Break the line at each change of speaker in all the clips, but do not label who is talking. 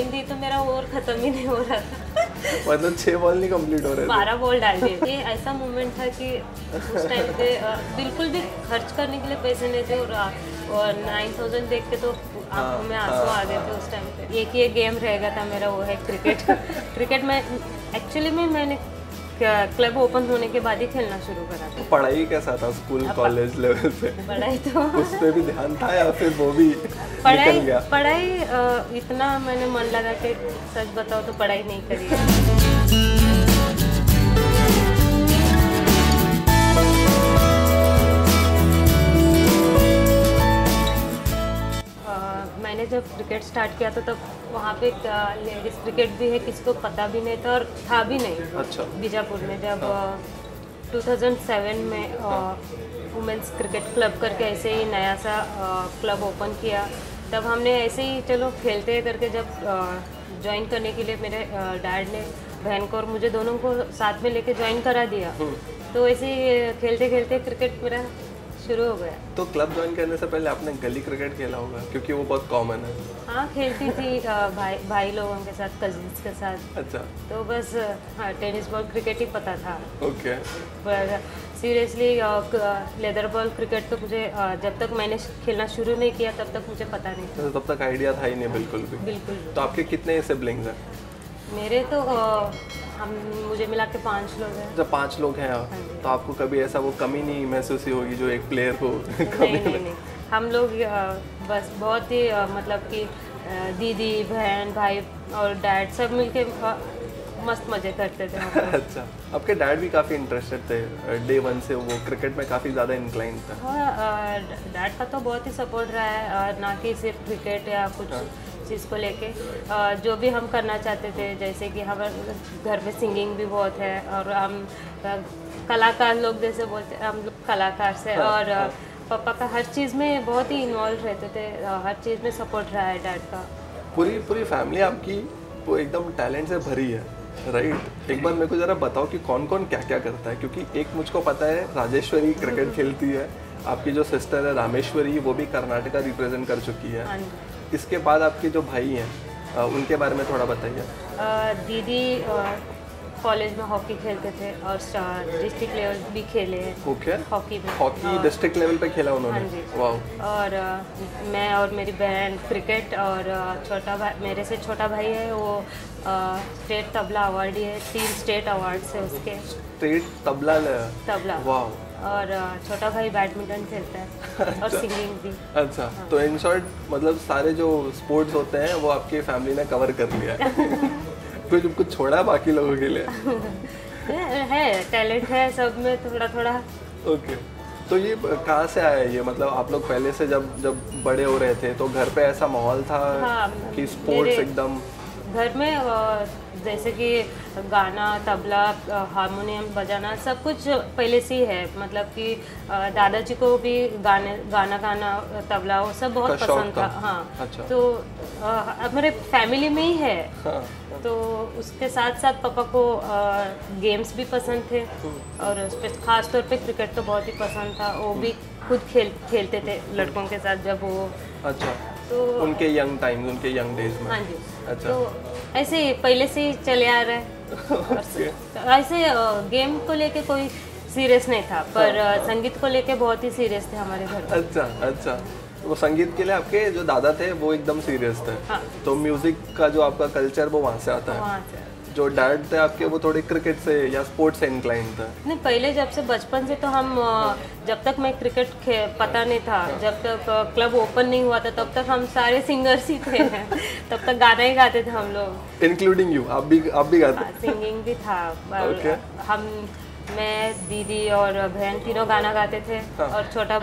गेंद दी तो मेरा ओवर खत्म ही नहीं हो रहा था।
मतलब 6 बॉल नहीं कंप्लीट हो रहे थे?
12 बॉल डाल दिए। ये ऐसा मोमेंट था कि उस टाइम पे बिल्कुल भी खर्च करने के लिए पैसे नहीं थे, और 9000 देख के तो आंखों में आंसू आ गए थे उस टाइम पे। एक ही गेम रहेगा था मेरा, वो है क्रिकेट। क्रिकेट में एक्चुअली में मैंने क्लब ओपन होने के बाद ही खेलना शुरू करा था।
पढ़ाई कैसा था स्कूल कॉलेज लेवल पे?
पढ़ाई तो
उस पे भी ध्यान था या फिर वो भी निकल गया?
पढ़ाई इतना मैंने मन लगा के सच बताओ तो पढ़ाई नहीं करी है। मैंने जब क्रिकेट स्टार्ट किया था तब वहाँ पे लेडीज़ क्रिकेट भी है, किसी को पता भी नहीं था और था भी नहीं।
अच्छा।
बीजापुर में जब 2007 में वुमेंस क्रिकेट क्लब करके ऐसे ही नया सा क्लब ओपन किया, तब हमने ऐसे ही चलो खेलते करके जब ज्वाइन करने के लिए मेरे डैड ने बहन को और मुझे दोनों को साथ में लेके ज्वाइन करा दिया। तो ऐसे ही खेलते खेलते क्रिकेट मेरा शुरू हो गया। तो
क्लब ज्वाइन करने से पहले आपने गली क्रिकेट खेला होगा क्योंकि वो बहुत कॉमन है।
हाँ, खेलती थी भाई लोगों के साथ, कजिन्स के साथ।
अच्छा।
तो बस हाँ, टेनिस बॉल क्रिकेट ही पता था।
ओके।
पर सीरियसली लेदर बॉल क्रिकेट तो मुझे जब तक मैंने खेलना शुरू नहीं किया तब तक मुझे पता नहीं था।
तब तक आइडिया था ही नहीं बिल्कुल भी?
बिल्कुल।
तो आपके कितने सिबलिंग्स हैं?
मेरे तो मुझे मिला के 5 लोग हैं।
जब 5 लोग हैं तो आपको कभी ऐसा वो कमी नहीं महसूस होगी जो एक प्लेयर को?
नहीं, हम लोग बस बहुत ही मतलब कि दीदी, बहन, भाई और डैड सब मिलके मस्त मजे करते थे।
अच्छा। आपके डैड भी काफ़ी इंटरेस्टेड थे डे 1 से, वो क्रिकेट में काफ़ी ज़्यादा इंक्लाइंड था?
हाँ, डैड का तो बहुत ही सपोर्ट रहा है, और ना कि सिर्फ क्रिकेट या कुछ चीज़ को लेके जो भी हम करना चाहते थे, जैसे कि हमारे घर में सिंगिंग भी बहुत है और हम कलाकार लोग जैसे बोलते हैं, हम लोग कलाकार से। और पापा का हर चीज़ में बहुत ही इन्वॉल्व रहते थे, हर चीज़ में सपोर्ट रहा है डैड का।
पूरी फैमिली आपकी वो एकदम टैलेंट से भरी है, राइट? एक बार मेरे को ज़रा बताओ कि कौन कौन क्या क्या करता है, क्योंकि एक मुझको पता है राजेश्वरी क्रिकेट खेलती है, आपकी जो सिस्टर है रामेश्वरी वो भी कर्नाटका रिप्रेजेंट कर चुकी है। इसके बाद आपके जो भाई हैं उनके बारे में थोड़ा बताइए।
दीदी कॉलेज में हॉकी खेलते थे और डिस्ट्रिक्ट लेवल भी खेले हैं।
ओके।
हॉकी में।
हॉकी डिस्ट्रिक्ट लेवल पे खेला उन्होंने?
हाँ जी।
वाह।
और मैं और मेरी बहन क्रिकेट, और छोटा भाई, मेरे से छोटा भाई है, वो स्टेट तबला अवार्डी है, 3 स्टेट अवार्ड्स है उसके।
स्टेट तबला? वाह।
और छोटा भाई बैडमिंटन खेलता है।
अच्छा।
और सिंगिंग भी।
अच्छा। हाँ। तो इन शॉर्ट मतलब सारे जो स्पोर्ट्स होते हैं वो आपकी फैमिली ने कवर कर लिया है। कुछ छोड़ा है बाकी लोगों के लिए?
है टैलेंट है सब में थोड़ा थोड़ा।
ओके। तो ये कहाँ से आया ये, मतलब आप लोग पहले से जब बड़े हो रहे थे तो घर पे ऐसा माहौल था? हाँ, कि स्पोर्ट्स एकदम
घर में जैसे कि गाना, तबला, हारमोनियम बजाना सब कुछ पहले से ही है, मतलब कि दादाजी को भी गाना तबला वो सब बहुत पसंद था। हाँ। अच्छा। तो हमारे फैमिली में ही है। हाँ। तो उसके साथ साथ पापा को गेम्स भी पसंद थे, और ख़ास तौर पे क्रिकेट तो बहुत ही पसंद था। वो भी खुद खेलते थे लड़कों के साथ जब वो।
अच्छा। तो उनके यंग टाइम्स, उनके यंग डेज में?
हाँ जी।
अच्छा।
तो ऐसे पहले से ही चले आ रहा है। ऐसे गेम को लेके कोई सीरियस नहीं था, पर संगीत को लेके बहुत ही सीरियस थे हमारे घर में।
अच्छा अच्छा। वो संगीत के लिए आपके जो दादा थे वो एकदम सीरियस थे? हाँ। तो म्यूजिक का जो आपका कल्चर वो वहाँ से आता है? वहाँ से। जो डैड थे आपके वो थोड़े क्रिकेट से या स्पोर्ट्स से इंक्लाइंड थे? नहीं,
पहले जब से बचपन से तो हम जब तक मैं क्रिकेट पता नहीं था, जब तक क्लब ओपन नहीं हुआ था तब तक हम सारे सिंगर्स ही थे। तब तक गाना ही गाते थे हम लोग।
Including you? आप भी गाते?
सिंगिंग भी था। मैं, दीदी और बहन तीनों गाना गाते थे। और छोटा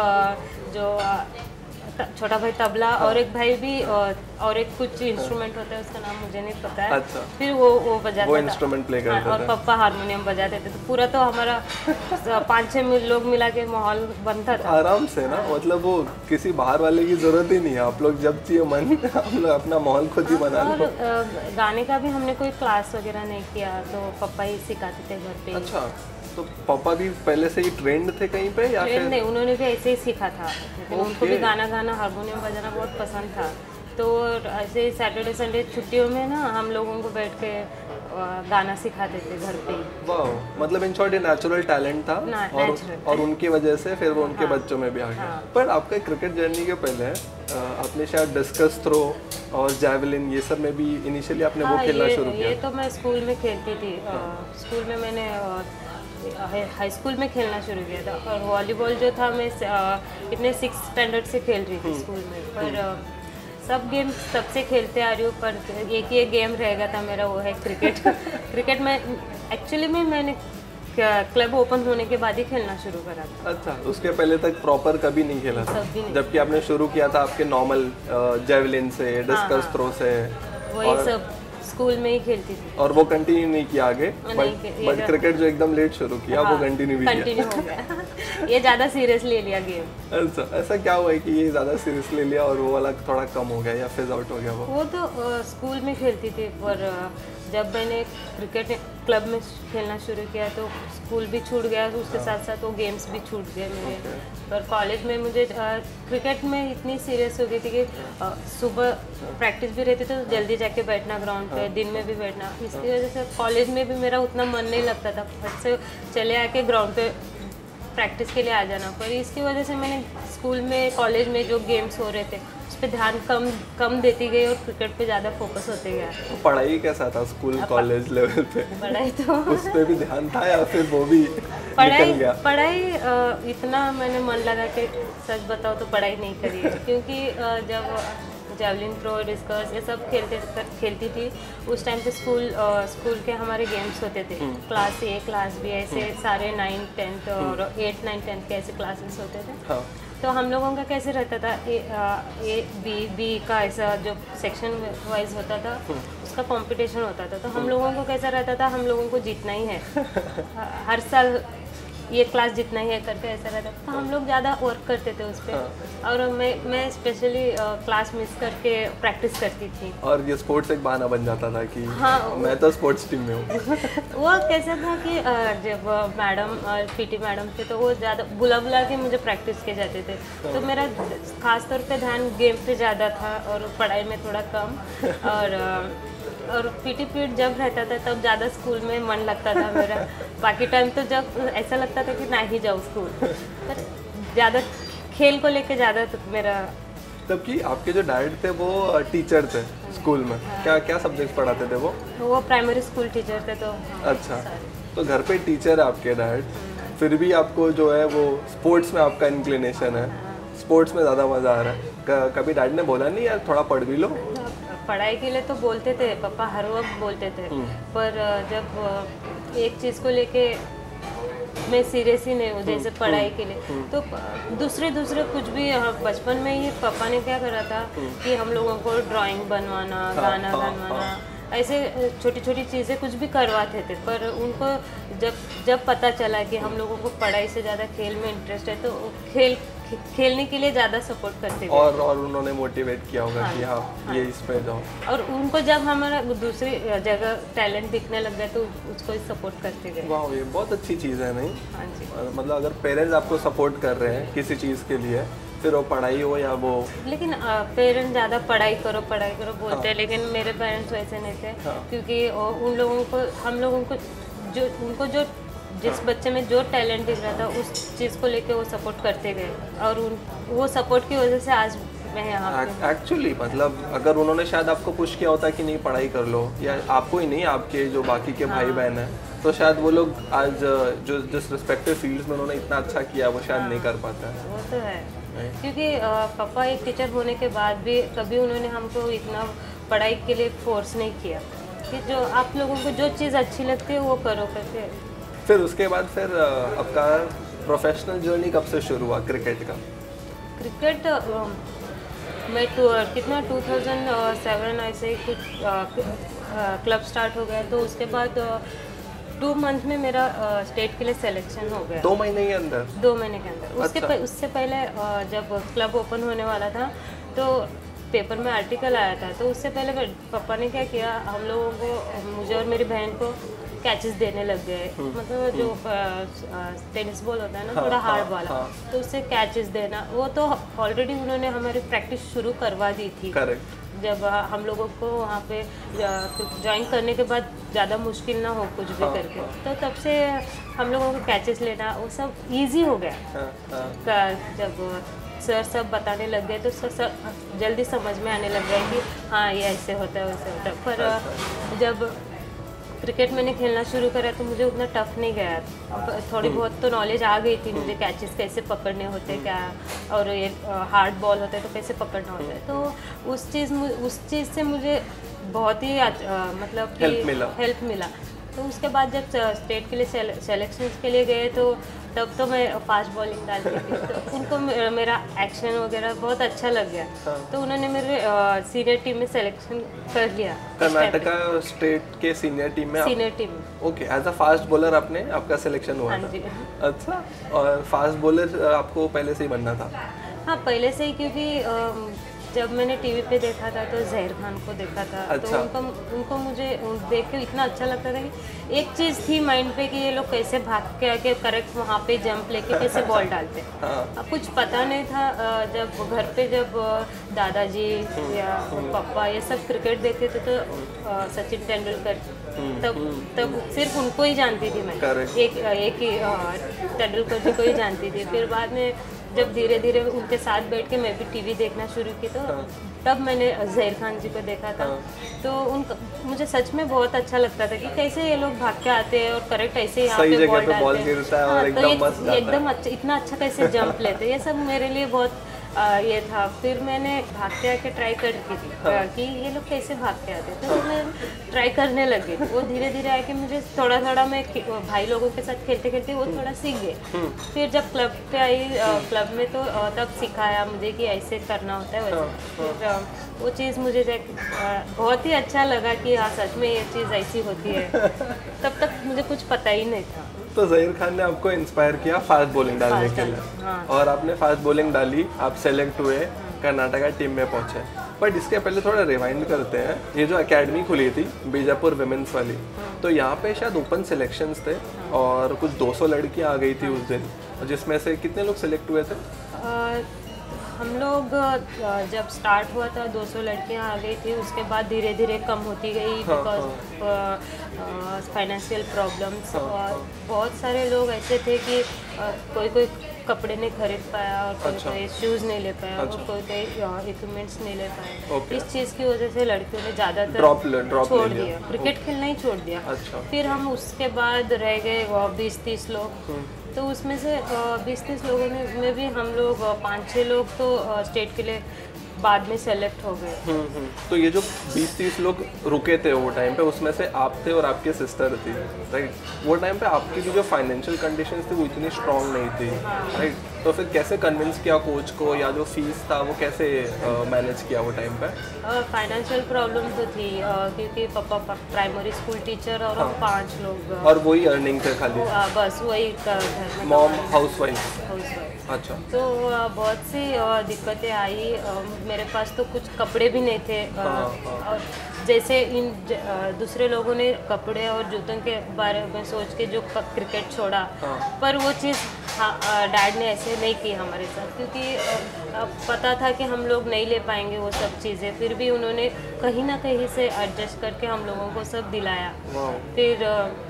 भाई तबला। और एक भाई भी और एक कुछ इंस्ट्रूमेंट होता है उसका नाम मुझे नहीं पता है। अच्छा। फिर वो बजाता था, वो
इंस्ट्रूमेंट प्ले करता था।
और पापा हारमोनियम बजाते थे। तो पूरा तो हमारा 5-6 लोग मिला के माहौल बनता था
आराम से ना, मतलब वो किसी बाहर वाले की जरूरत ही नहीं है, आप लोग जब चाहिए मन आप लोग अपना माहौल खुद ही बना लो।
और गाने का भी हमने कोई क्लास वगैरह नहीं किया, तो पापा ही सिखाते थे घर पे।
अच्छा। तो पापा भी पहले से ही ट्रेंड थे कहीं पे या फिर?
नहीं, उन्होंने भी ऐसे ही सीखा था, लेकिन उनको भी गाना हारमोनियम बजाना बहुत पसंद था। तो ऐसे सैटरडे संडे छुट्टियों में ना हम लोगों को बैठ के गाना सिखाते थे घर पे ही।
वाह, मतलब इन शॉर्ट ये नेचुरल टैलेंट था और उनकी वजह से फिर वो उनके बच्चों में भी आ गया। पर आपका क्रिकेट जर्नी के पहले आपने शायद डिस्कस थ्रो और जैवलिन ये सब में भी इनिशियली आपने वो खेलना शुरू किया।
ये तो मैं स्कूल में खेलती थी। स्कूल में मैंने हाई स्कूल में खेलना शुरू किया था, और वॉलीबॉल जो था मैं इतने 6th स्टैंडर्ड से खेल रही थी स्कूल में। पर सब गेम तब से खेलते आ रही हूँ, पर एक ही गेम रहेगा था मेरा, वो है क्रिकेट। क्रिकेट में एक्चुअली मैंने क्लब ओपन होने के बाद ही खेलना शुरू करा था।
अच्छा, उसके पहले तक प्रॉपर कभी नहीं खेला था? जबकि आपने शुरू किया था आपके नॉर्मल जेवलिन से, डिस्कस थ्रो से,
वही सब स्कूल में ही खेलती थी।
और वो कंटिन्यू नहीं किया आगे? बट क्रिकेट जो एकदम लेट शुरू किया वो कंटिन्यू भी किया?
हो गया। ये ज़्यादा सीरियस ले लिया गेम।
अच्छा, ऐसा क्या हुआ है कि ये ज़्यादा सीरियस ले लिया और वो वाला थोड़ा कम हो गया या फिज आउट हो गया?
वो तो स्कूल में खेलती थी, पर जब मैंने क्रिकेट क्लब में खेलना शुरू किया तो स्कूल भी छूट गया, उसके साथ साथ वो गेम्स भी छूट गए मेरे। पर कॉलेज में मुझे क्रिकेट में इतनी सीरियस हो गई थी कि सुबह प्रैक्टिस भी रहती तो जल्दी जाके बैठना ग्राउंड पे, दिन में भी बैठना। इसकी वजह से कॉलेज में भी मेरा उतना मन नहीं लगता था, फट से चले आके ग्राउंड पे प्रैक्टिस के लिए आ जाना। पर इसकी वजह से मैंने स्कूल में कॉलेज में जो गेम्स हो रहे थे उस पर ध्यान कम देती गई और क्रिकेट पे ज़्यादा फोकस होते गया।
तो पढ़ाई कैसा था स्कूल कॉलेज लेवल पे?
पढ़ाई तो
उस पे भी ध्यान था या फिर वो भी निकल गया?
पढ़ाई इतना मैंने मन लगा के सच बताओ तो पढ़ाई नहीं करी है, क्योंकि जब जेवलिन थ्रो, डिस्कस ये सब खेलती थी उस टाइम पे स्कूल के हमारे गेम्स होते थे। क्लास A, क्लास B, ऐसे सारे 9th 10th और 8th 9th 10th के ऐसे क्लासेस होते थे। हाँ। तो हम लोगों का कैसे रहता था, A B का ऐसा जो सेक्शन वाइज होता था उसका कंपटीशन होता था। तो हम लोगों को कैसा रहता था, हम लोगों को जीतना ही है, हर साल ये क्लास जितना ही है करके ऐसा रहता था। तो हम लोग ज़्यादा वर्क करते थे उस पर। और मैं स्पेशली क्लास मिस करके प्रैक्टिस करती थी।
और ये स्पोर्ट्स एक बहाना बन जाता था कि हाँ, मैं तो स्पोर्ट्स टीम में हूँ।
वो कैसा था कि जब मैडम और PT मैडम थे तो वो ज़्यादा बुला के मुझे प्रैक्टिस के जाते थे। तो मेरा खास तौर पे ध्यान गेम पे ज़्यादा था और पढ़ाई में थोड़ा कम। और PT पीरियड जब रहता था तब ज़्यादा स्कूल में मन लगता था मेरा। बाकी टाइम तो जब ऐसा लगता था कि ना ही जाऊँ स्कूल, पर ज़्यादा खेल को लेके ज़्यादा मेरा।
तब कि आपके जो डैड थे वो टीचर थे स्कूल में। क्या क्या सब्जेक्ट पढ़ाते थे वो?
प्राइमरी स्कूल टीचर थे। तो
अच्छा, तो घर पे टीचर है आपके डैड, फिर भी आपको जो है वो स्पोर्ट्स में आपका इंक्लिनेशन है, स्पोर्ट्स में ज़्यादा मज़ा आ रहा है। कभी डैड ने बोला नहीं यार थोड़ा पढ़ भी लो?
पढ़ाई के लिए तो बोलते थे पापा, हर वक्त बोलते थे, पर जब एक चीज़ को लेके मैं सीरियस ही नहीं हूँ, जैसे पढ़ाई के लिए, तो दूसरे कुछ भी बचपन में ही पापा ने क्या करा था कि हम लोगों को ड्राइंग बनवाना, गाना बनवाना, ऐसे छोटी छोटी चीज़ें कुछ भी करवाते थे। पर उनको जब पता चला कि हम लोगों को पढ़ाई से ज़्यादा खेल में इंटरेस्ट है तो खेलने के लिए ज़्यादा सपोर्ट करते थे।
और उन्होंने मोटिवेट किया होगा कि हाँ ये इस पे जाओ।
और उनको जब हमारा दूसरी जगह टैलेंट दिखने लग गया तो उसको ही सपोर्ट करते गए।
वाह, ये बहुत अच्छी चीज़ है। नहीं?
हाँ जी।
मतलब अगर पेरेंट्स आपको सपोर्ट कर रहे हैं किसी चीज़ के लिए, फिर वो पढ़ाई हो या वो, लेकिन
पेरेंट्स ज़्यादा पढ़ाई करो बोलते हैं, लेकिन मेरे पेरेंट्स वैसे नहीं थे। क्योंकि उन लोगों को हम लोगों को जो जिस बच्चे में जो टैलेंट दिख रहा था उस चीज़ को लेके वो सपोर्ट करते गए, और वो सपोर्ट की वजह से आज मैं यहाँ पे।
एक्चुअली मतलब अगर उन्होंने शायद आपको पुश किया होता कि नहीं पढ़ाई कर लो, या आपको ही नहीं आपके जो बाकी के भाई बहन हैं, तो शायद वो लोग आज जो जिस रिस्पेक्टिव फील्ड्स में उन्होंने इतना अच्छा किया वो शायद नहीं कर पाता है।
वो तो है, क्योंकि पापा एक टीचर होने के बाद भी कभी उन्होंने हमको इतना पढ़ाई के लिए फोर्स नहीं किया कि जो आप लोगों को जो चीज़ अच्छी लगती है वो करो करके।
फिर उसके बाद फिर आपका प्रोफेशनल जर्नी कब से शुरू हुआ क्रिकेट का?
क्रिकेट मैं कितना 2007 ऐसे ही कुछ क्लब स्टार्ट हो गया, तो उसके बाद 2 मंथ में मेरा स्टेट के लिए सिलेक्शन हो गया।
2 महीने के अंदर?
2 महीने के अंदर। उससे पहले जब क्लब ओपन होने वाला था तो पेपर में आर्टिकल आया था, तो उससे पहले पापा ने क्या किया, हम लोगों को, मुझे और मेरी बहन को कैचेस देने लग गए, मतलब जो टेनिस बॉल होता है ना थोड़ा हार्ड वाला, तो उससे कैचेस देना, वो तो ऑलरेडी उन्होंने हमारी प्रैक्टिस शुरू करवा दी थी।
करेक्ट।
जब हम लोगों को वहाँ पे ज्वाइन करने के बाद ज़्यादा मुश्किल ना हो कुछ भी करके, तो तब से हम लोगों को कैचेस लेना वो सब इजी हो गया। जब सर सब बताने लग गए तो सर जल्दी समझ में आने लग गया कि हाँ ये ऐसे होता है वैसे होता है। पर जब क्रिकेट मैंने खेलना शुरू करा तो मुझे उतना टफ नहीं गया, थोड़ी बहुत तो नॉलेज आ गई थी मुझे, कैचेस कैसे पकड़ने होते हैं क्या, और ये हार्ड बॉल होता है तो कैसे पकड़ना होता है। तो उस चीज़ से मुझे बहुत ही मतलब कि हेल्प मिला। तो उसके बाद जब स्टेट के लिए सेलेक्शन के लिए गए तो तब तो मैं फास्ट बॉलिंग डालती थी, तो उनको मेरा एक्शन वगैरह बहुत अच्छा लग गया, तो उन्होंने मेरे सीनियर टीम में सिलेक्शन कर लिया।
कर्नाटका स्टेट के सीनियर टीम में?
सीनियर टीम में।
Okay, as a fast bowler आपका सिलेक्शन हुआ?
हाँ जी।
अच्छा, और फास्ट बॉलर आपको पहले से ही बनना था?
हाँ पहले से ही, क्योंकि जब मैंने टीवी पे देखा था तो जहीर खान को देखा था। अच्छा। तो उनको मुझे देख के इतना अच्छा लगता था कि एक चीज़ थी माइंड पे कि ये लोग कैसे भाग के आके करेक्ट वहाँ पे जंप लेके कैसे बॉल डालते। अब कुछ पता नहीं था। जब घर पे जब दादाजी या पापा ये सब क्रिकेट देखते थे तो सचिन तेंदुलकर, तब सिर्फ उनको ही जानती थी मैं, एक ही तेंदुलकर जी को ही जानती थी। फिर बाद में जब धीरे धीरे उनके साथ बैठ के मैं भी टीवी देखना शुरू की तो तब मैंने ज़हीर खान जी को देखा था। तो मुझे सच में बहुत अच्छा लगता था कि कैसे ये लोग भाग के आते हैं और करेक्ट ऐसे यहाँ पे बॉल डालते हैं। हाँ, तो एकदम अच्छा, इतना अच्छा कैसे जंप लेते हैं, ये सब मेरे लिए बहुत ये था। फिर मैंने भाग के आके ट्राई करती थी कि ये लोग कैसे भाग के आते हैं, तो मैं ट्राई करने लगी। वो धीरे धीरे आके मुझे थोड़ा थोड़ा मैं भाई लोगों के साथ खेलते खेलते वो थोड़ा सीख गए। फिर जब क्लब पे आई, क्लब में तो तब सिखाया मुझे कि ऐसे करना होता है वैसे। फिर वो चीज़ मुझे बहुत ही अच्छा लगा कि हाँ सच में ये चीज़ ऐसी होती है। तब तक मुझे कुछ पता ही नहीं था।
तो ज़हीर खान ने आपको इंस्पायर किया फास्ट बॉलिंग डालने के लिए। हाँ। और आपने फास्ट बॉलिंग डाली, आप सेलेक्ट हुए, कर्नाटका टीम में पहुंचे। बट इसके पहले थोड़ा रिवाइंड करते हैं, ये जो एकेडमी खुली थी बीजापुर विमेंस वाली, तो यहाँ पे शायद ओपन सिलेक्शंस थे और कुछ 200 लड़कियाँ आ गई थी उस दिन, जिसमें से कितने लोग सिलेक्ट हुए थे?
हम लोग जब स्टार्ट हुआ था 200 लड़कियां आ गई थी, उसके बाद धीरे धीरे कम होती गई बिकॉज फाइनेंशियल प्रॉब्लम्स। और बहुत सारे लोग ऐसे थे कि कोई कपड़े नहीं खरीद पाया और कोई शूज़ नहीं ले पाया और कोई इक्विपमेंट्स नहीं ले पाया। इस चीज़ की वजह से लड़कियों ने ज़्यादातर छोड़ दिया, क्रिकेट खेलना ही छोड़ दिया। फिर हम उसके बाद रह गए 20-30 लोग, तो उसमें से 20-30 लोगों में भी हम लोग 5-6 लोग तो स्टेट के लिए बाद में सेलेक्ट हो गए।
तो ये जो 20-30 लोग रुके थे वो टाइम पे, उसमें से आप थे और आपकी सिस्टर थी, राइट? वो टाइम पे आपकी जो फाइनेंशियल कंडीशंस थी वो इतनी स्ट्रांग नहीं थी, राइट? तो फिर कैसे कन्विंस किया कोच को, या जो फीस था वो कैसे मैनेज किया वो टाइम पे?
फाइनेंशियल प्रॉब्लम तो थी क्योंकि पापा प्राइमरी स्कूल टीचर और हम 5 लोग,
और वही अर्निंग थे खाली?
बस वही घर में।
Mom housewife? अच्छा।
तो बहुत सी दिक्कतें आई। मेरे पास तो कुछ कपड़े भी नहीं थे। और जैसे इन दूसरे लोगों ने कपड़े और जूतों के बारे में सोच के जो क्रिकेट छोड़ा, पर वो चीज़ डैड ने ऐसे नहीं की हमारे साथ, क्योंकि पता था कि हम लोग नहीं ले पाएंगे वो सब चीज़ें। फिर भी उन्होंने कहीं ना कहीं से एडजस्ट करके हम लोगों को सब दिलाया। फिर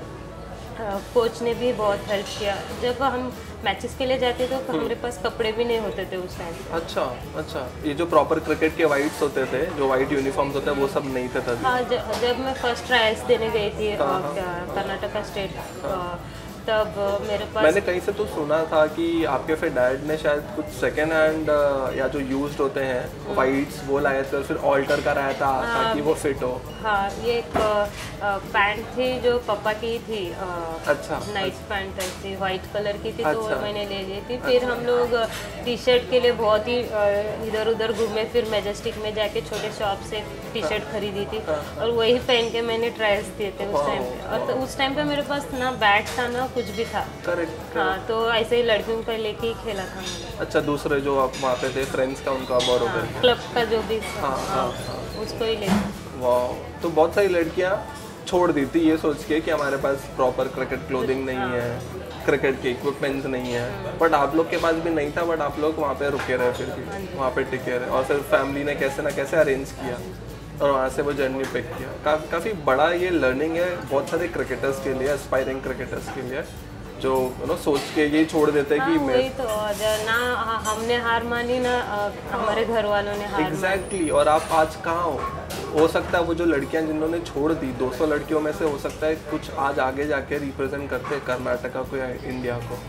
कोच ने भी बहुत हेल्प किया। जब हम मैचेस के लिए जाते तो हमारे पास कपड़े भी नहीं होते थे उस टाइम।
अच्छा, ये जो प्रॉपर क्रिकेट के वाइट्स होते थे, जो वाइट यूनिफॉर्म्स होते हैं, वो सब नहीं थे तभी?
हाँ, जब मैं फर्स्ट ट्रायल्स देने गई थी कर्नाटका स्टेट, तब मेरे पास,
मैंने कहीं से तो सुना था कि आपके फिर डैड ने शायद कुछ सेकेंड हैंड या जो यूज्ड होते हैं वाइट्स वो लाए थे और फिर ऑल्टर कराया था ताकि वो फिट हो।
हाँ, ये एक पैंट थी जो पापा की थी।
अच्छा।
नाइट पैंट थी, वाइट कलर की थी। तो मैंने ले ली थी। फिर हम लोग टी शर्ट के लिए बहुत ही इधर उधर घूमे, फिर मैजेस्टिक में जाके छोटे शॉप से टी शर्ट खरीदी थी और वही पहन के मैंने ट्रायल्स दिए थे उस टाइम पे। और तो उस टाइम पे मेरे पास ना बैट था ना कुछ भी था।
करेक्ट।
हाँ, तो ऐसे ही लड़कियों का लेके ही खेला था मैंने।
अच्छा, दूसरे जो आप वहाँ पे थे फ्रेंड्स का, उनका बोरो
क्लब का जो भी, उसको ही ले।
वाह, तो बहुत सारी लड़कियाँ छोड़ दी थी ये सोच के कि हमारे पास प्रॉपर क्रिकेट क्लोथिंग नहीं है, क्रिकेट के इक्विपमेंट्स नहीं है, बट आप लोग के पास भी नहीं था, बट आप लोग वहाँ पे रुके रहे, फिर भी वहाँ पे टिके रहे, और फिर फैमिली ने कैसे ना कैसे अरेंज किया और वहाँ से वो जर्नी पिक किया। काफ़ी बड़ा ये लर्निंग है बहुत सारे क्रिकेटर्स के लिए, एस्पायरिंग क्रिकेटर्स के लिए, जो सोच के ये छोड़ देते हैं कि
वही तो, ना हमने हार मानी ना हमारे घर वालों ने हार
एग्जैक्टली। और आप आज कहाँ हो सकता है वो जो लड़कियां जिन्होंने छोड़ दी, 200 लड़कियों में से हो सकता है कुछ आज आगे जाके रिप्रेजेंट करते हैं कर्नाटका को या इंडिया को।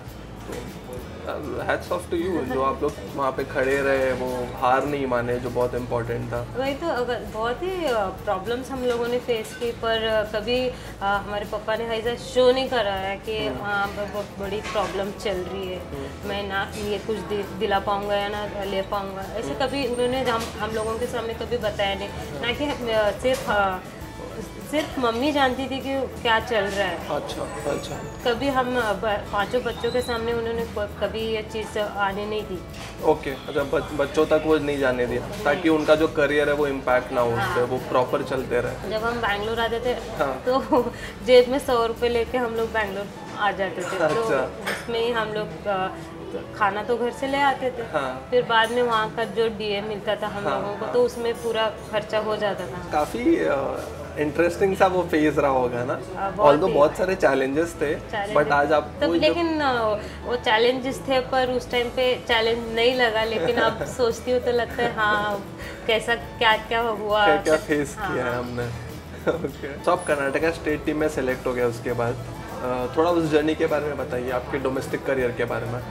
हैट्स ऑफ टू यू जो आप लोग वहाँ पे खड़े रहे, वो हार नहीं माने, जो बहुत इम्पोर्टेंट था।
वही तो, अगर बहुत ही प्रॉब्लम्स हम लोगों ने फेस की, पर कभी हमारे पापा ने ऐसा शो नहीं करा है कि हाँ बहुत बड़ी प्रॉब्लम चल रही है, मैं ना ये कुछ दिला पाऊंगा या ना ले पाऊंगा, ऐसे कभी उन्होंने हम लोगों के सामने कभी बताया नहीं। ना कि सिर्फ मम्मी जानती थी कि क्या चल रहा है।
अच्छा।
कभी हम 5 बच्चों के सामने उन्होंने कभी ये चीज़ आने नहीं दी।
ओके, अच्छा, बच्चों तक वो नहीं जाने दिया ताकि उनका जो करियर है वो इम्पैक्ट ना हो उस पर, वो प्रॉपर चलते रहे।
जब हम बैंगलोर आते थे तो जेब में 100 रुपये लेके हम लोग बैंगलोर आ जाते थे। तो उसमें ही हम लोग खाना तो घर से ले आते थे, फिर बाद में वहाँ का जो डीए मिलता था हम लोगों को, तो उसमें पूरा खर्चा हो जाता था।
काफ़ी इंटरेस्टिंग सा वो फेज रहा होगा ना, ऑल्दो बहुत सारे चैलेंजेस थे, बट आज आप
तब लेकिन वो चैलेंजेस थे, पर उस टाइम पे चैलेंज नहीं लगा, लेकिन अब सोचती हूँ तो लगता है हाँ कैसा क्या हुआ,
क्या फेस किया है हमने। ओके, तो आप कर्नाटका स्टेट टीम में सेलेक्ट हो गया, उसके बाद थोड़ा उस जर्नी के बारे में बताइए, आपके डोमेस्टिक करियर के बारे में।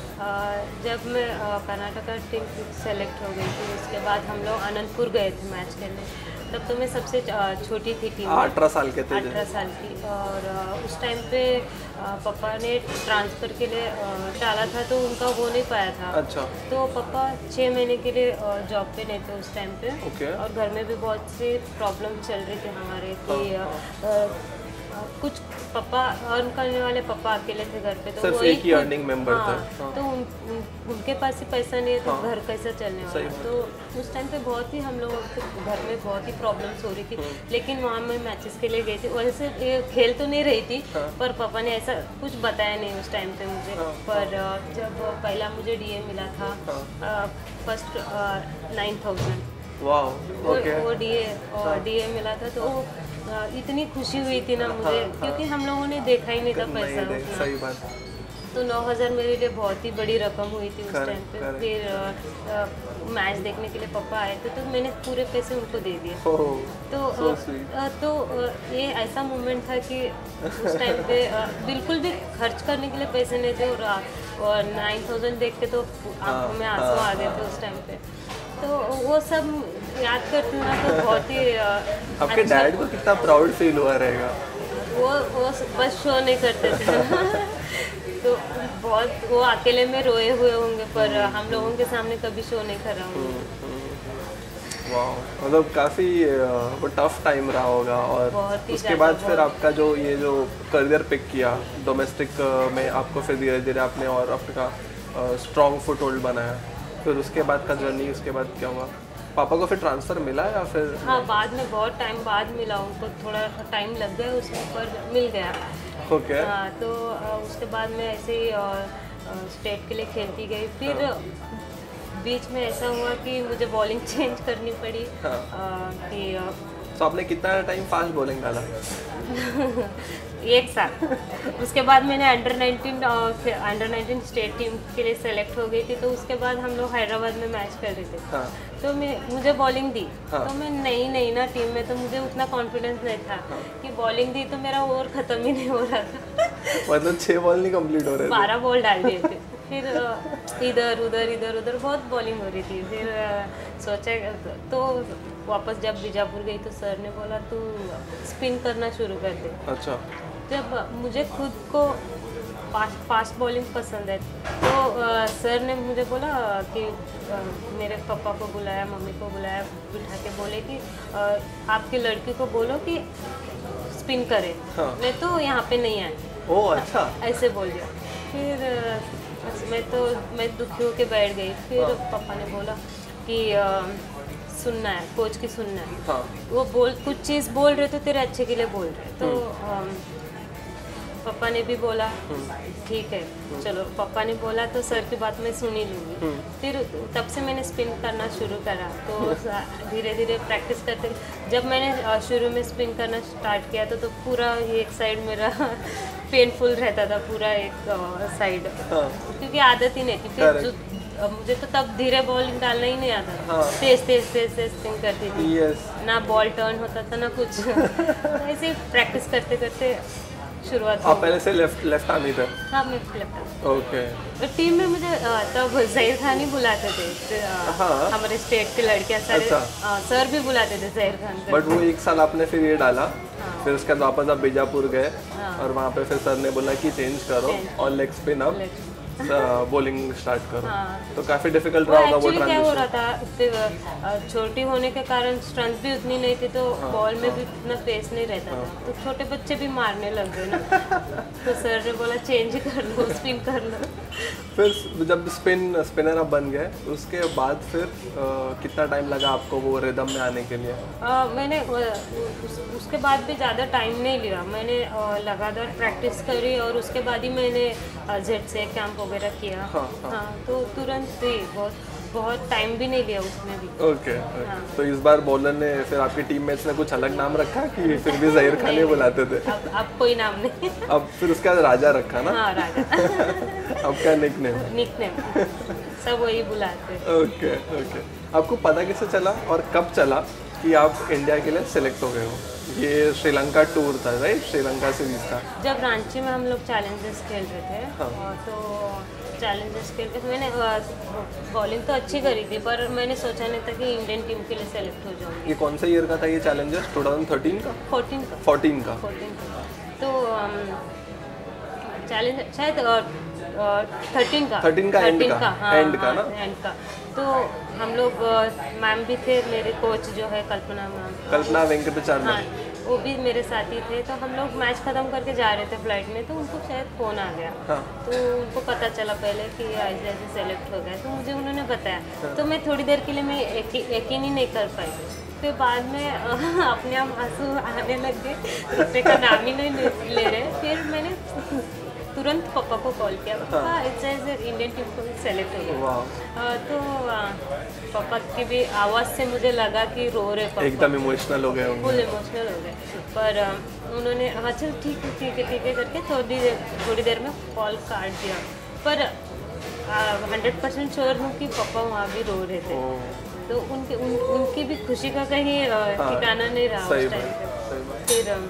जब मैं कर्नाटका टीम सेलेक्ट हो गई थी, उसके बाद हम लोग अनंतपुर गए थे मैच खेलने। तब तो मैं सबसे छोटी थी टीम में,
18 साल के थे।
18 साल की। और उस टाइम पे पापा ने ट्रांसफ़र के लिए डाला था, तो उनका हो नहीं पाया था।
अच्छा।
तो पापा 6 महीने के लिए जॉब पे नहीं थे उस टाइम पे।
ओके।
और घर में भी बहुत सी प्रॉब्लम चल रही थी हमारे कि कुछ पापा अर्न करने वाले पापा अकेले थे घर पे, तो
सिर्फ एक ही अर्निंग मेंबर थे।
तो उनके पास ही पैसा नहीं है, तो घर कैसे चलने वाला। तो उस टाइम पे बहुत ही हम लोगों के घर में बहुत ही प्रॉब्लम्स हो रही थी, लेकिन वहाँ मैं मैचेस के लिए गई थी। वैसे खेल तो नहीं रही थी, पर पापा ने ऐसा कुछ बताया नहीं उस टाइम पे मुझे। पर जब पहला मुझे डीए मिला था, फर्स्ट 9,000, वो डीए मिला था, तो इतनी खुशी हुई थी ना मुझे, क्योंकि हम लोगों ने देखा ही नहीं था पैसा उतना।
सही बात।
तो 9,000 मेरे लिए बहुत ही बड़ी रकम हुई थी उस टाइम पे। फिर मैच देखने के लिए पापा आए थे, तो मैंने पूरे पैसे उनको दे दिए। तो ये ऐसा मोमेंट था कि उस टाइम पे बिल्कुल भी खर्च करने के लिए पैसे नहीं थे, और 9,000 देख के तो आंखों में आंसू आ गए थे उस टाइम पे। तो वो सब याद करती हूँ ना, तो बहुत ही
आपके डैड को कितना प्राउड फील हुआ रहेगा।
वो बस शो नहीं करते थे तो बहुत वो अकेले में रोए हुए होंगे, पर हम लोगों के सामने कभी शो नहीं कर रहा हूँ।
वाह, मतलब काफ़ी वो टफ टाइम रहा होगा। और उसके बाद फिर आपका जो करियर पिक किया डोमेस्टिक में, आपको फिर धीरे धीरे आपने और आपका स्ट्रॉन्ग फुट होल्ड बनाया। फिर उसके बाद का जर्नी, उसके बाद क्या हुआ? पापा को फिर ट्रांसफ़र मिला या फिर?
हाँ, बाद में बहुत टाइम बाद मिला उनको, थोड़ा टाइम लग गया उसमें, पर मिल गया।
ओके।
हाँ, तो उसके बाद मैं ऐसे ही स्टेट के लिए खेलती गई। फिर बीच में ऐसा हुआ कि मुझे बॉलिंग चेंज करनी पड़ी।
तो आपने कितना टाइम फास्ट बॉलिंग डाला?
1 साल। उसके बाद मैंने अंडर 19 स्टेट टीम के लिए सेलेक्ट हो गई थी। तो उसके बाद हम लोग हैदराबाद में मैच कर रहे थे। तो मुझे बॉलिंग दी। तो मैं नई ना टीम में, तो मुझे उतना कॉन्फिडेंस नहीं था कि बॉलिंग दी तो मेरा ओवर ख़त्म ही नहीं हो रहा था।
मतलब 6 बॉल नहीं कंप्लीट हो रहे थे?
12 बॉल डाल दिए थे। फिर इधर उधर बहुत बॉलिंग हो रही थी। फिर सोचा, तो वापस जब बीजापुर गई तो सर ने बोला तू स्पिन करना शुरू कर दे।
अच्छा।
जब मुझे खुद को फास्ट बॉलिंग पसंद है, तो सर ने मुझे बोला कि मेरे पापा को बुलाया, मम्मी को बुलाया, बिठा के बोले कि आपकी लड़की को बोलो कि स्पिन करे। मैं तो यहाँ पे नहीं आई।
ओह, अच्छा।
ऐसे बोल दिया। फिर मैं दुखी होके बैठ गई। फिर पापा ने बोला कि सुनना है, कोच की सुनना है।
हाँ।
वो कुछ चीज़ बोल रहे तो तेरे अच्छे के लिए बोल रहे, तो पापा ने भी बोला ठीक है चलो, पापा ने बोला तो सर की बात मैं सुन ही लूँगी। फिर तब से मैंने स्पिन करना शुरू करा, तो धीरे धीरे प्रैक्टिस करते, जब मैंने शुरू में स्पिन करना स्टार्ट किया तो पूरा एक साइड मेरा पेनफुल रहता था, पूरा एक साइड, क्योंकि आदत ही नहीं थी। फिर मुझे तो तब धीरे बॉलिंग डालना ही नहीं आता था, तेज तेज तेज तेज स्पिन करती थी, ना बॉल टर्न होता था ना कुछ। ऐसे प्रैक्टिस करते करते शुरुआत।
आप पहले से लेफ्ट आर्मी थे?
हाँ, मैं लेफ्ट आर्मी।
ओके।
टीम में मुझे तब जहीर खान ही बुलाते थे, हमारे स्टेट के लड़कियां सारे। सर भी बुलाते थे जहीर खान को।
बट वो एक साल आपने फिर ये डाला, फिर उसके बाद वापस आप बीजापुर गए, और वहाँ पे फिर सर ने बोला कि चेंज करो और लेग स्पिन अब बॉलिंग स्टार्ट करो। तो काफी डिफिकल्ट रहा होगा वो ट्रांजिशन।
क्या हो रहा था, छोटी होने के कारण स्ट्रेंथ भी उतनी नहीं थी, तो बॉल में भी इतना पेस नहीं रहता था, तो छोटे बच्चे भी मारने लग गए ना। तो सर ने बोला चेंज कर लो, स्पिन कर लो।
फिर जब स्पिनर आप बन गए, उसके बाद फिर कितना टाइम लगा आपको वो रिदम में आने के लिए?
मैंने उसके बाद भी ज़्यादा टाइम नहीं लिया, मैंने लगातार प्रैक्टिस करी, और उसके बाद ही मैंने जेड से कैंप वगैरह किया। हाँ, तो तुरंत ही बहुत टाइम भी नहीं लिया उसमें भी।
ओके। तो इस बार बॉलर ने फिर आपकी टीममेट्स ने कुछ अलग नाम रखा कि फिर भी जहीर खान ही बुलाते थे?
अब कोई नाम नहीं।
अब फिर उसके बाद राजा रखा ना?
हाँ, राजा।
अब क्या निकनेम?
सब वही बुलाते।
ओके। आपको पता कैसे चला और कब चला कि आप इंडिया के लिए सिलेक्ट हो गए हो? ये श्रीलंका टूर था, राइट? श्रीलंका सीरीज था
जब रांची में हम लोग चैलेंजर्स खेल रहे थे। तो चैलेंजर्स खेल के मैंने बॉलिंग तो अच्छी करी थी, पर मैंने सोचा नहीं था कि इंडियन टीम के लिए सेलेक्ट हो जाऊंगी।
ये कौन सा ईयर का था ये चैलेंजर्स? 2013 का? 14 का।
तो चैलेंजर शायद 13 का एंड का। तो हम लोग मैम भी थे, मेरे कोच जो है कल्पना
वेंकटाचार्य,
वो भी मेरे साथ ही थे। तो हम लोग मैच ख़त्म करके जा रहे थे फ्लाइट में, तो उनको शायद फ़ोन आ गया। तो उनको पता चला पहले कि ऐसे ऐसे सेलेक्ट हो गया, तो मुझे उन्होंने बताया। तो मैं थोड़ी देर के लिए मैं यकीन ही नहीं कर पाई, फिर बाद में अपने आप आंसू आने लग गए, दूसरे का नाम ही नहीं ले रहे। फिर मैंने तुरंत पापा को कॉल किया, पापा ऐसे इंडियन टीम को सेलेक्ट हो गया। तो पापा की भी आवाज़ से मुझे लगा कि रो रहे पापा,
एकदम इमोशनल हो गए,
फुल इमोशनल हो गए। पर उन्होंने हाँ चल ठीक है करके थोड़ी देर में कॉल काट दिया। पर 100% श्योर हूँ कि पापा वहाँ भी रो रहे थे, तो उनकी भी खुशी का कहीं ठिकाना नहीं रहा उस टाइम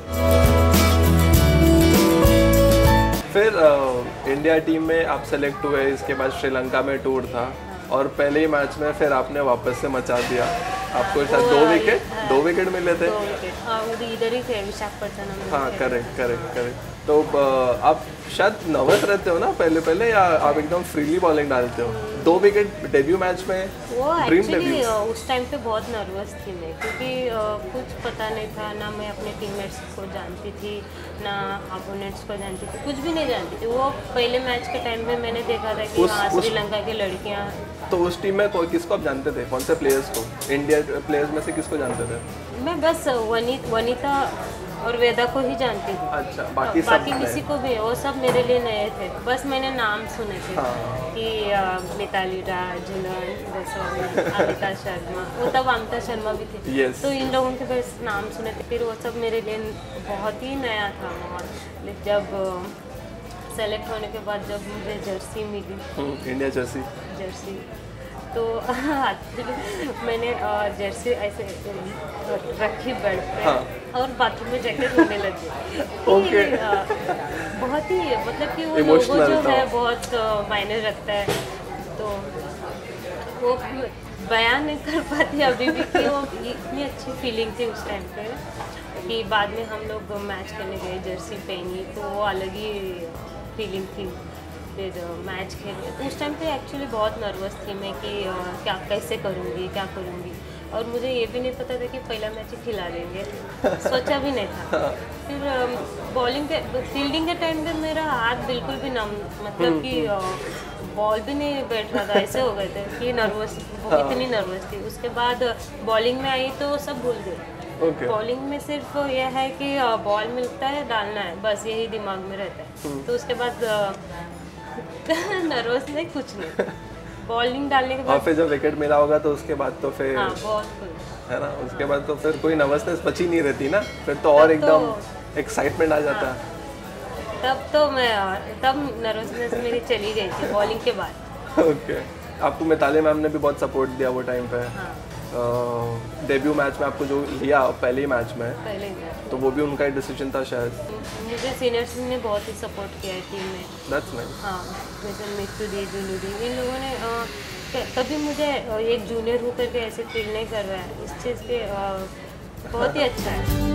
पे।
फिर इंडिया टीम में आप सेलेक्ट हुए, इसके बाद श्रीलंका में टूर था, और पहले ही मैच में फिर आपने वापस से मचा दिया। आपको शायद 2 विकेट मिले थे।
2 विकेट इधर ही थे, विशाखापट्टनम में।
हाँ, करेक्ट। तो आप शायद नर्वस रहते हो ना पहले, या आप एकदम फ्रीली बॉलिंग डालते हो? 2 विकेट डेब्यू मैच में,
वो एक्चुअली उस टाइम पे बहुत नर्वस थी मैं, क्योंकि कुछ पता नहीं था ना, मैं अपने टीममेट्स को जानती थी ना अपोनेंट्स को जानती थी, कुछ भी नहीं जानती थी। वो पहले मैच के टाइम में मैंने देखा था कि हाँ श्रीलंका की लड़कियाँ।
तो उस टीम में किसको आप जानते थे? कौन से प्लेयर्स को? इंडिया प्लेयर्स में से किसको जानते थे?
मैं बस वनीता और वेदा को ही जानती थी।
अच्छा, बाकी
किसी को भी, वो सब मेरे लिए नए थे, बस मैंने नाम सुने थे कि मिताली राज, अमिता शर्मा, वो तब अमिता शर्मा भी थी। तो इन लोगों के बस नाम सुने थे। फिर वो सब मेरे लिए बहुत ही नया था माहौल। जब सेलेक्ट होने के बाद जब मुझे जर्सी मिली,
इंडिया जर्सी,
तो मैंने जर्सी ऐसे रखी बेड पे, और बाथरूम में जैकेट होने लगी। बहुत ही मतलब कि वो लोगो जो है बहुत मायने रखता है, तो वो बयान नहीं कर पाती अभी भी कि वो इतनी अच्छी फीलिंग थी उस टाइम पे, कि बाद में हम लोग मैच करने गए, जर्सी पहनी, तो वो अलग ही फीलिंग थी। फिर मैच खेले, तो उस टाइम पे एक्चुअली बहुत नर्वस थी मैं कि कैसे करूँगी, क्या करूँगी, और मुझे ये भी नहीं पता था कि पहला मैच ही खिला देंगे, सोचा भी नहीं था। फिर फील्डिंग के टाइम पे मेरा हाथ बिल्कुल भी नम, मतलब कि बॉल भी नहीं बैठ रहा था, ऐसे हो गए थे कि नर्वस, इतनी नर्वस थी। उसके बाद बॉलिंग में आई तो सब भूल गए। बॉलिंग में सिर्फ यह है कि बॉल मिलता है, डालना है, बस यही दिमाग में रहता है। तो उसके बाद नर्वस नहीं, कुछ नहीं। बॉलिंग डालने के बाद
फिर जब विकेट मिला होगा तो उसके बाद तो फिर
बहुत
है ना, उसके बाद तो फिर कोई नर्वसनेस बची नहीं रहती ना, फिर तो और एकदम एक्साइटमेंट आ जाता है।
तब नर्वसनेस मेरी चली गई थी बॉलिंग के बाद।
ओके, आपको मिताली मैम ने भी बहुत सपोर्ट दिया वो टाइम पे। डेब्यू मैच में आपको जो लिया पहले ही मैच में, तो वो भी उनका ही डिसीजन था शायद।
मुझे सीनियर्स ने बहुत ही सपोर्ट किया है टीम में।
That's nice.
हाँ, जैसे मिट्टू दी, जुनू दी, इन लोगों ने कभी मुझे एक जूनियर होकर के ऐसे फील नहीं करवाया। इस चीज़ के बहुत ही अच्छा है।